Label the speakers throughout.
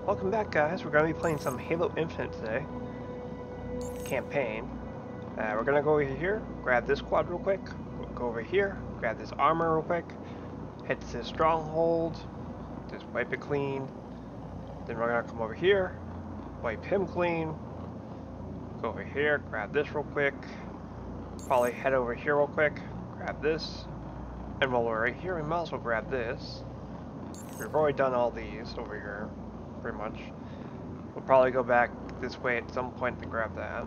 Speaker 1: Welcome back, guys. We're going to be playing some Halo Infinite today. Campaign. We're going to go over here, grab this quad real quick, go over here, grab this armor real quick, head to this stronghold, just wipe it clean. Then we're going to come over here, wipe him clean, go over here, grab this real quick, probably head over here real quick, grab this, and while we're right here, we might as well grab this. We've already done all these over here, pretty much. We'll probably go back this way at some point to grab that.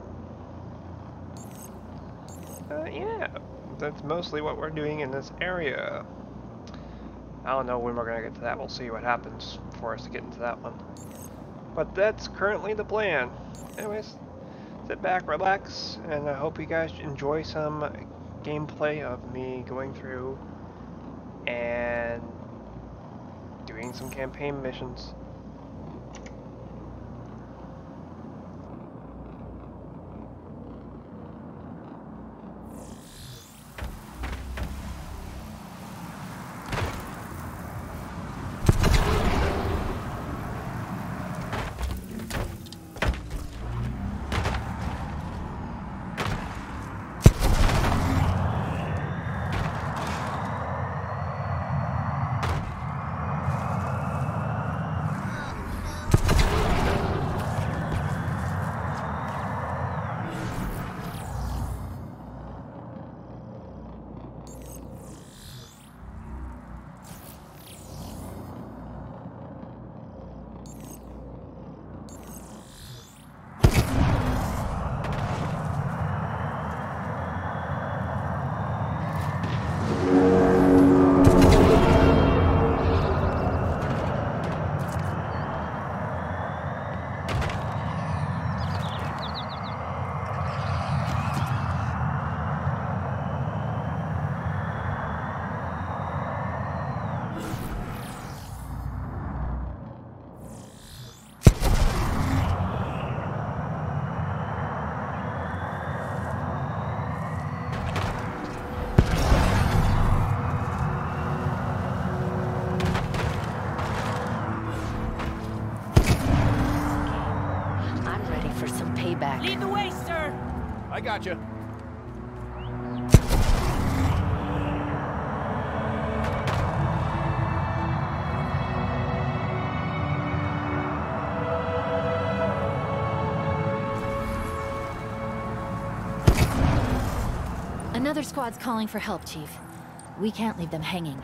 Speaker 1: Yeah, that's mostly what we're doing in this area. I don't know when we're going to get to that. We'll see what happens for us to get into that one. But that's currently the plan. Anyways, sit back, relax, and I hope you guys enjoy some gameplay of me going through and doing some campaign missions.
Speaker 2: Lead the way, sir!
Speaker 3: I gotcha.
Speaker 4: Another squad's calling for help, Chief. We can't leave them hanging.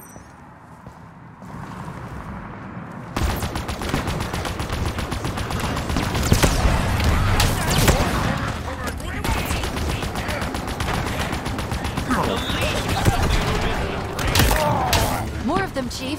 Speaker 4: More of them, Chief.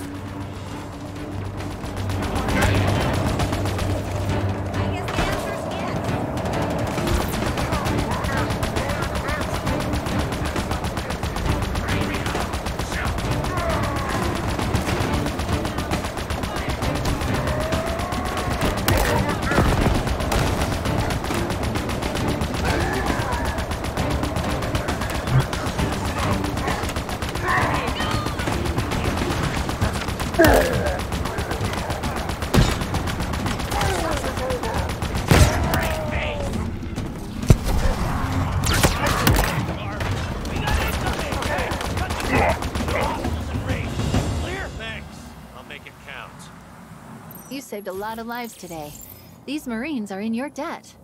Speaker 4: You saved a lot of lives today. These Marines are in your debt.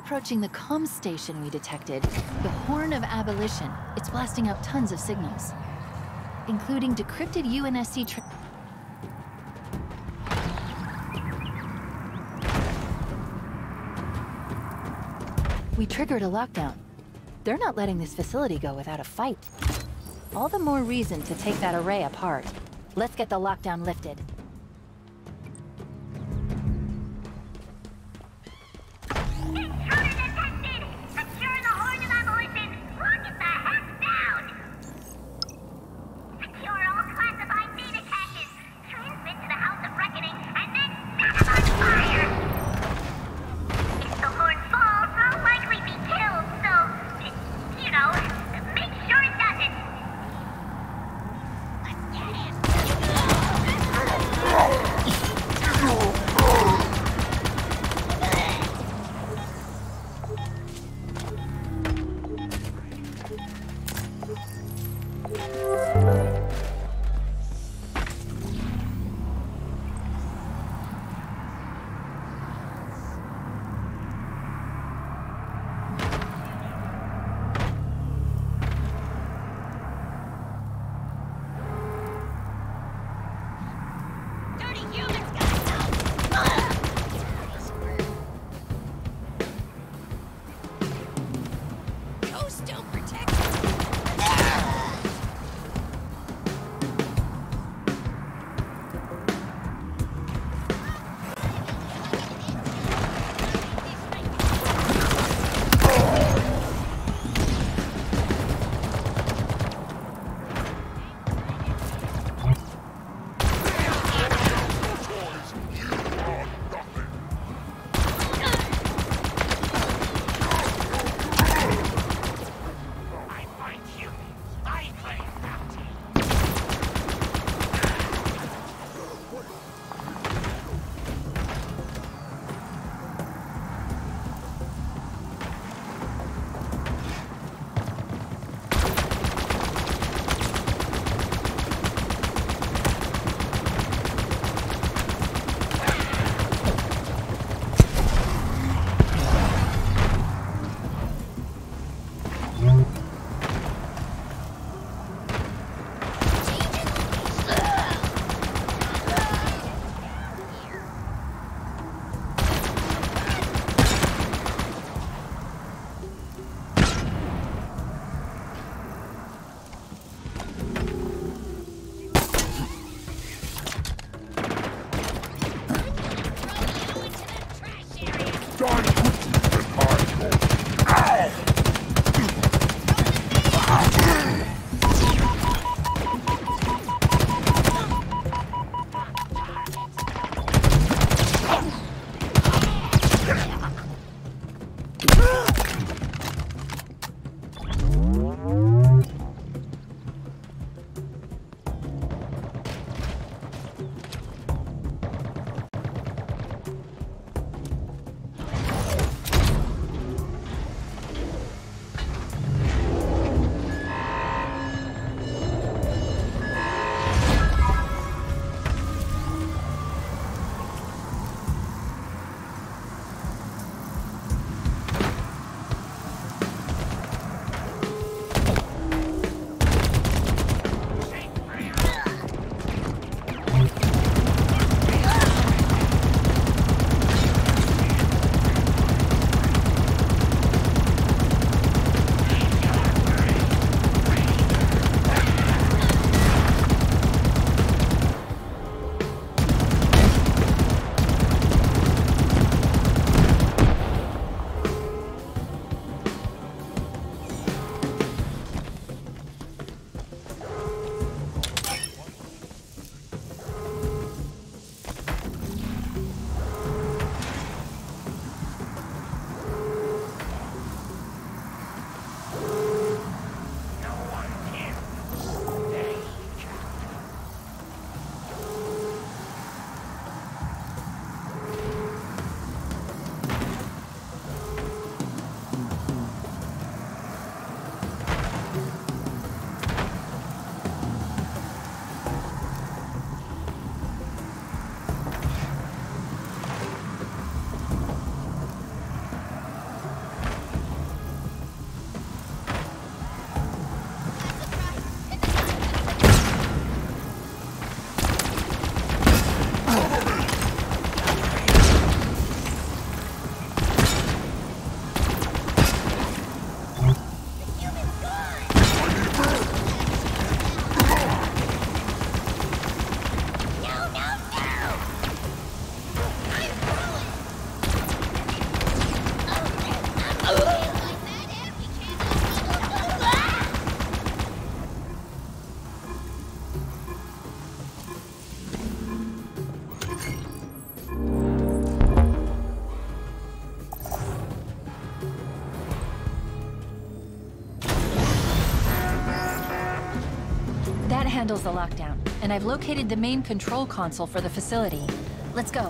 Speaker 4: approaching the comm station we detected, the Horn of Abolition. It's blasting out tons of signals, including decrypted UNSC. We triggered a lockdown. They're not letting this facility go without a fight. All the more reason to take that array apart. Let's get the lockdown lifted. That handles the lockdown, and I've located the main control console for the facility. Let's go.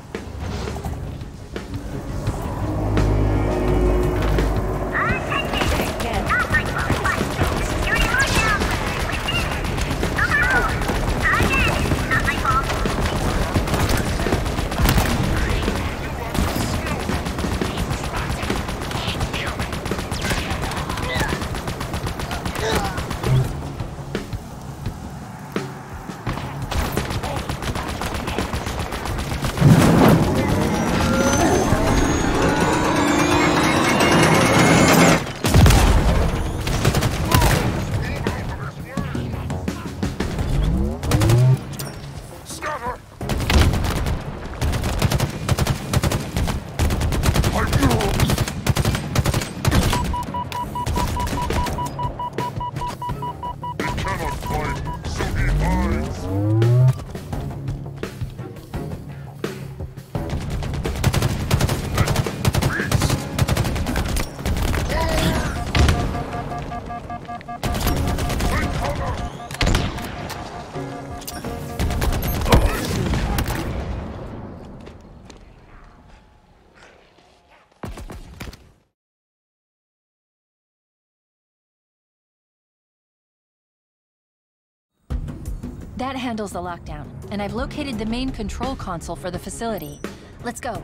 Speaker 4: That handles the lockdown, and I've located the main control console for the facility. Let's go.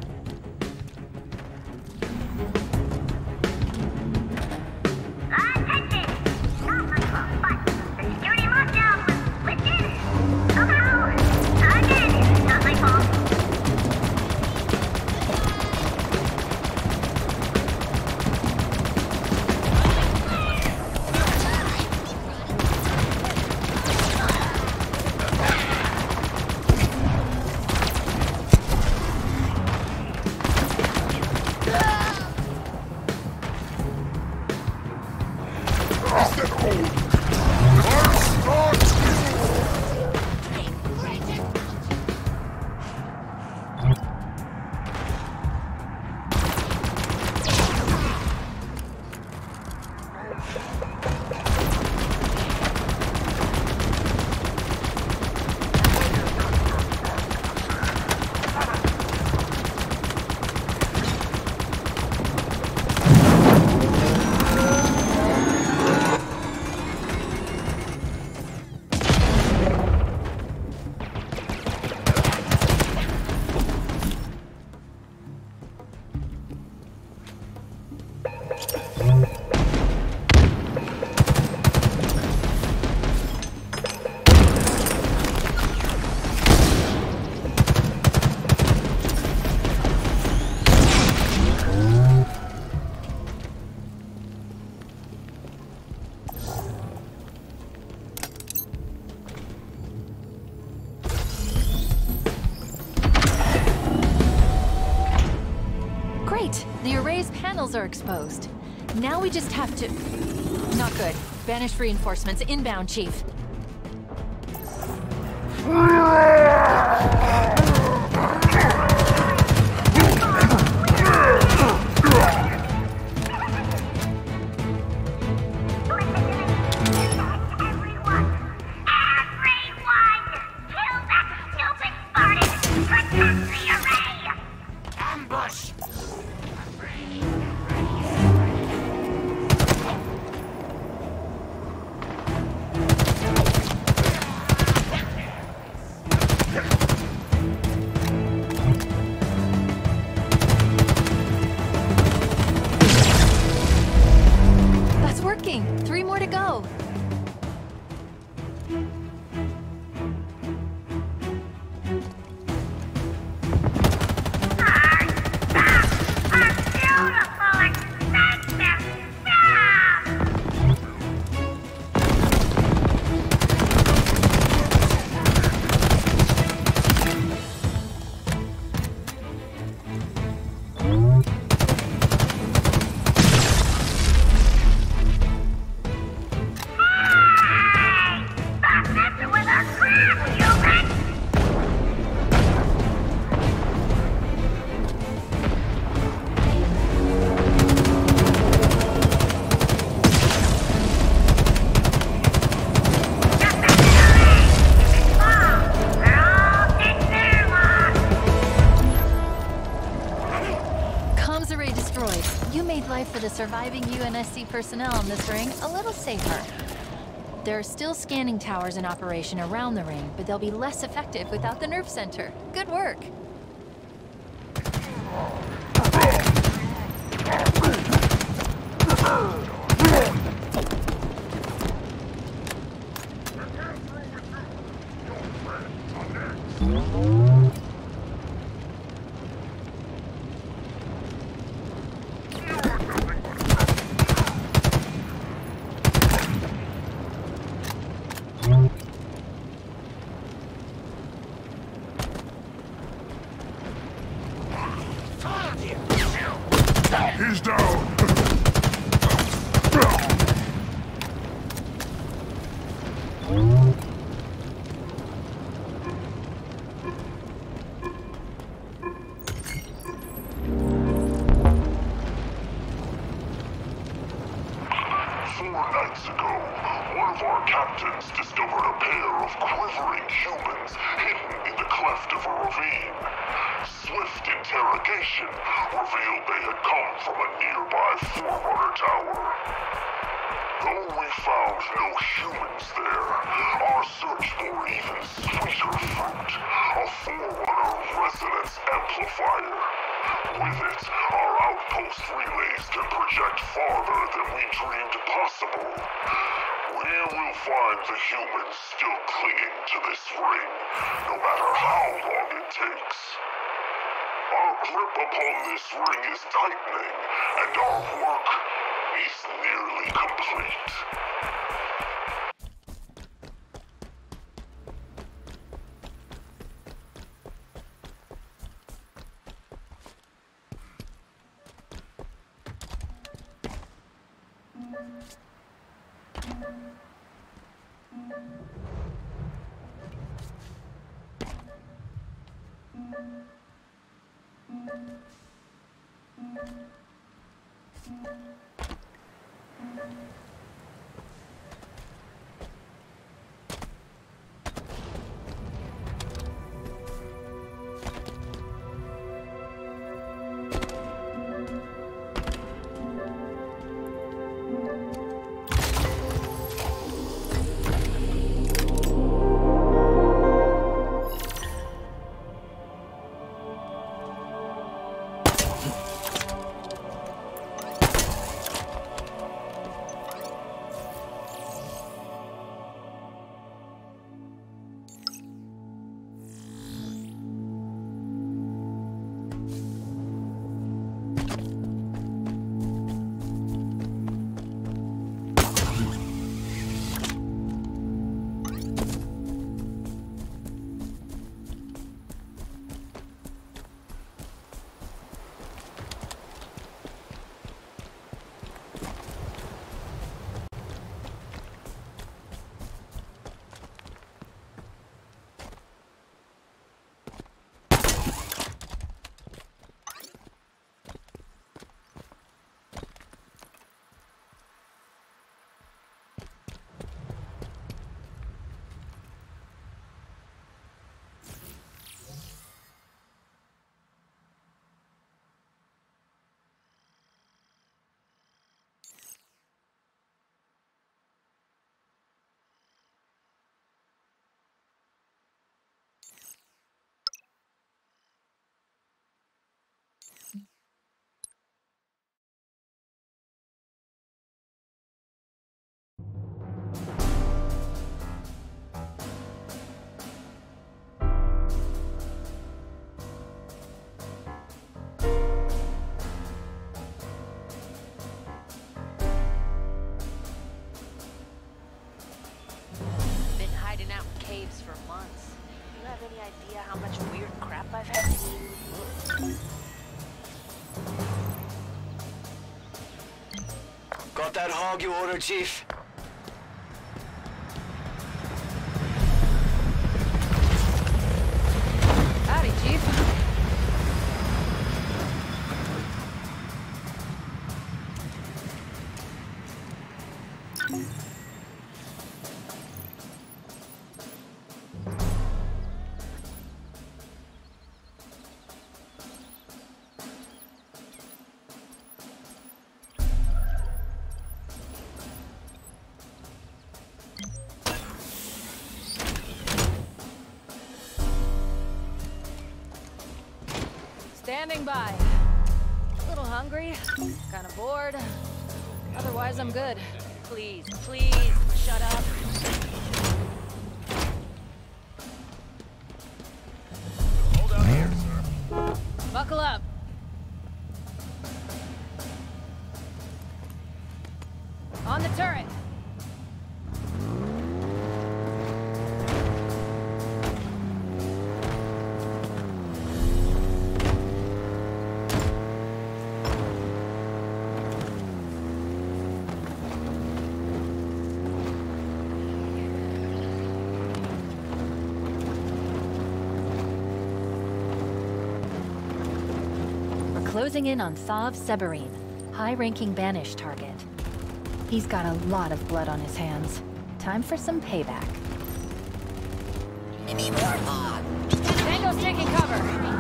Speaker 4: The array's panels are exposed. Now we just have to... Not good. Banished reinforcements inbound, Chief. Working. 3 more to go. surviving UNSC personnel in this ring a little safer. There are still scanning towers in operation around the ring, but they'll be less effective without the nerve center. Good work.
Speaker 2: He's down!
Speaker 3: Revealed they had come from a nearby Forerunner tower. Though we found no humans there, our search bore even sweeter fruit, a Forerunner resonance amplifier. With it, our outpost relays can project farther than we dreamed possible. We will find the humans still clinging to this ring, no matter how long it takes. Our grip upon this ring is tightening, and our work is nearly complete.
Speaker 5: How much weird crap I've had to eat.
Speaker 6: Got that hog you ordered, Chief?
Speaker 4: Howdy, Chief. Standing by. A little hungry, kind of bored. Otherwise, I'm good.
Speaker 5: Please, please, shut up.
Speaker 2: Hold out here, sir.
Speaker 4: Buckle up. On the turret. Closing in on Thav Severin, high-ranking Banished target. He's got a lot of blood on his hands. Time for some payback.
Speaker 7: Enemy warthog!
Speaker 4: Tango's taking cover.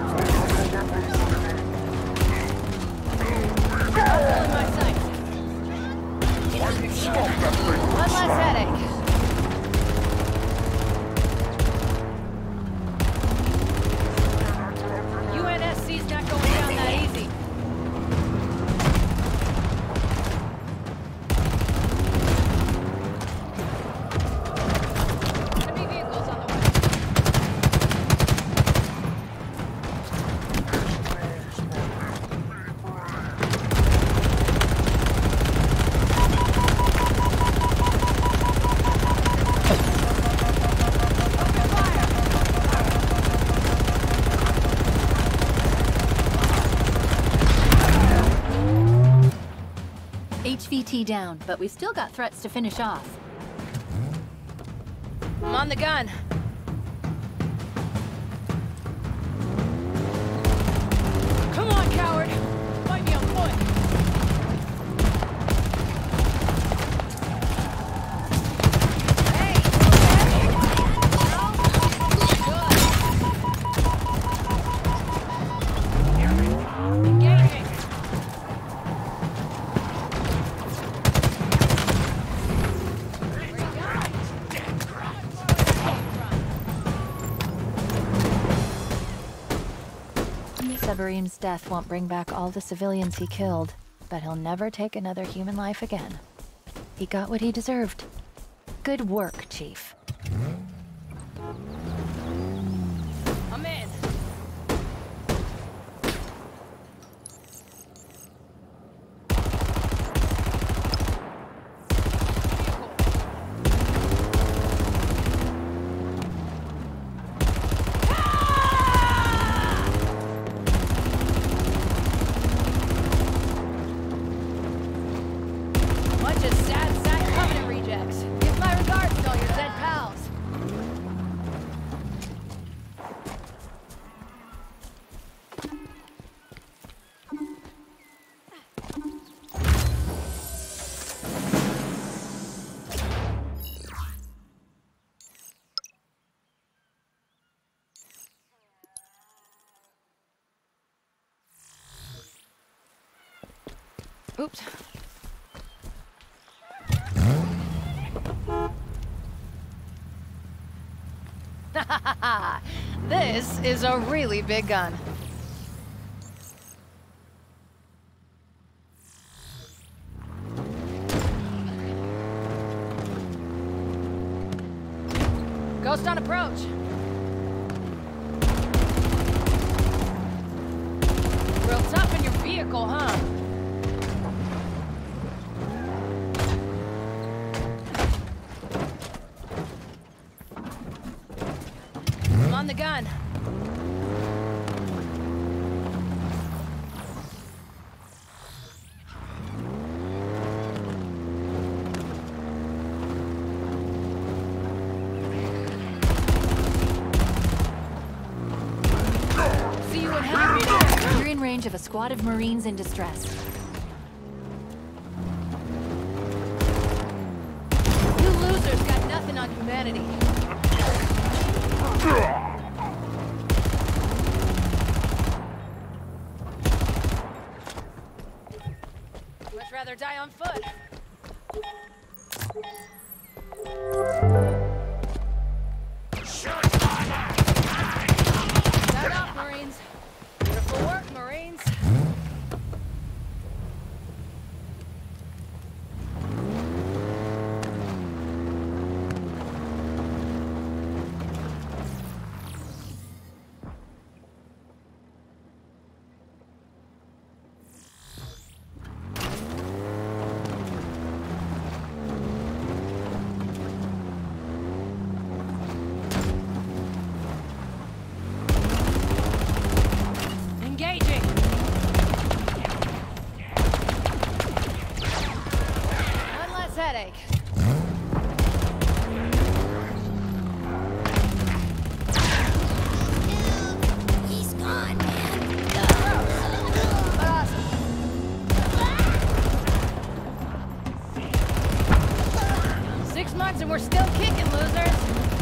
Speaker 4: All in my sight. One less headache. UNSC's not going down that easy. Enemy vehicles on the way. HVT down, but we've still got threats to finish off. I'm on the gun. Come on, coward! Fight me on foot! Hey! Good. Engaging! Severin's death won't bring back all the civilians he killed, but he'll never take another human life again. He got what he deserved. Good work, Chief. I'm in. Bunch of sad sack Covenant rejects. Give my regards to all your dead pals. Oops. This is a really big gun. Ghost on approach. Real tough in your vehicle, huh? I'm on the gun. See you in hell. You're in range of a squad of Marines in distress. You losers got nothing on humanity. Much rather die on foot. Shut up, Marines. Beautiful work, Marines.
Speaker 5: headache.
Speaker 7: He's gone, man.
Speaker 5: But awesome. 6 months and we're still kicking, losers.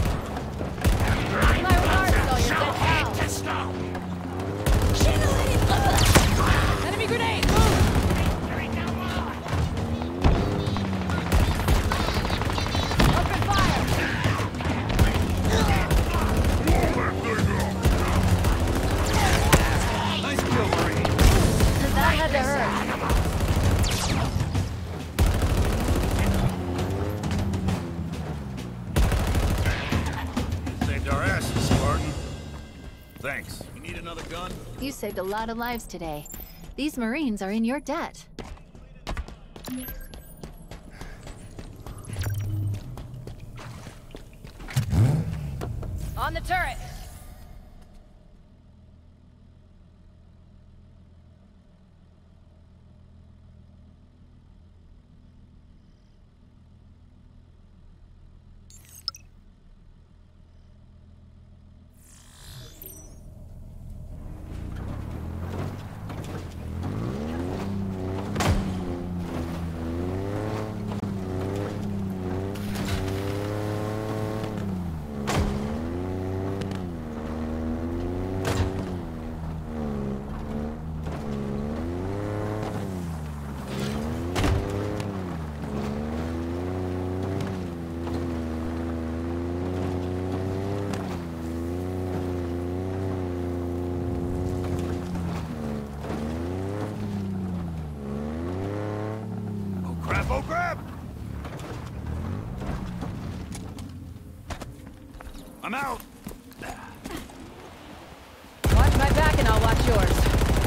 Speaker 5: My remarks, though, you're dead foul. Enemy grenade, move! Open fire!
Speaker 2: Nice kill, Marine.
Speaker 5: That had to hurt.
Speaker 2: Saved our asses, Spartan. Thanks. You need another gun?
Speaker 4: You saved a lot of lives today. These Marines are in your debt.
Speaker 5: On the turret!
Speaker 2: Oh crap! I'm out!
Speaker 5: Watch my back and I'll watch yours.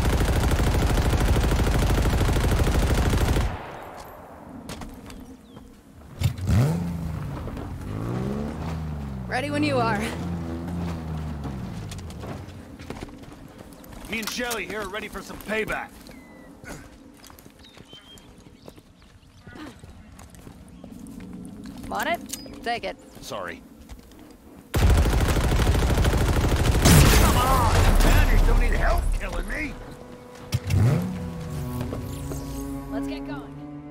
Speaker 5: Ready when you are.
Speaker 2: Me and Shelly here are ready for some payback.
Speaker 5: Want it? Take it.
Speaker 2: Sorry. Come on! Banners don't need help killing me!
Speaker 5: Let's get going.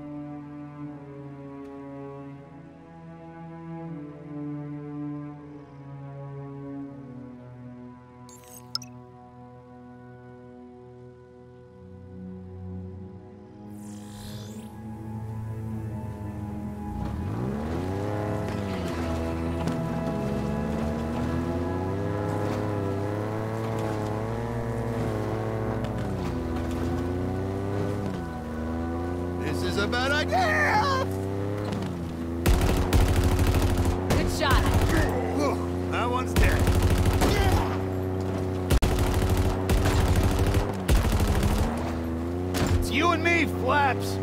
Speaker 2: This is a bad idea!
Speaker 5: Good shot.
Speaker 2: Whew, that one's dead. It's you and me, Flaps!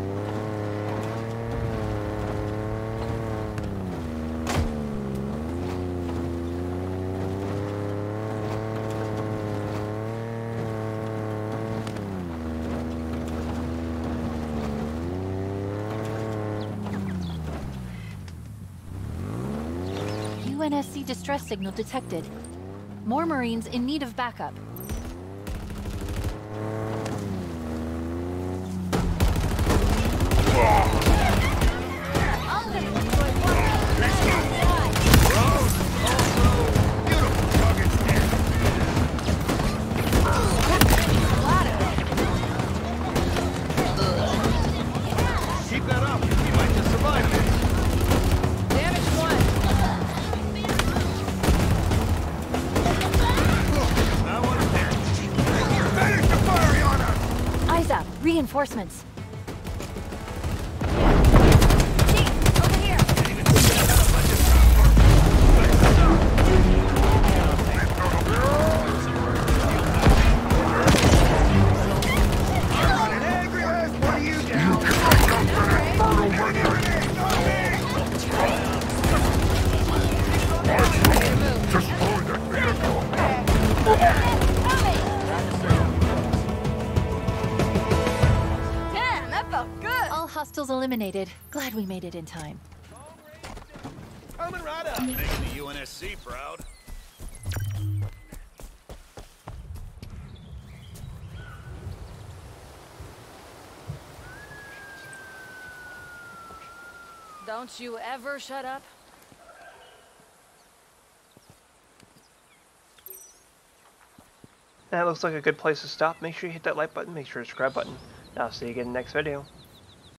Speaker 4: UNSC distress signal detected. More Marines in need of backup.
Speaker 2: Keep that up. You might just survive this.
Speaker 5: Damage one.
Speaker 2: That one's dead. Finish the fire on us!
Speaker 4: Eyes up! Reinforcements!
Speaker 5: Over here.
Speaker 3: What are you doing? Destroy that vehicle!
Speaker 5: Ted!
Speaker 4: eliminated. Glad we made it in time.
Speaker 2: Coming right up. Making the UNSC proud.
Speaker 5: Don't you ever shut up?
Speaker 1: That looks like a good place to stop. Make sure you hit that like button, make sure to subscribe button. I'll see you again in the next video.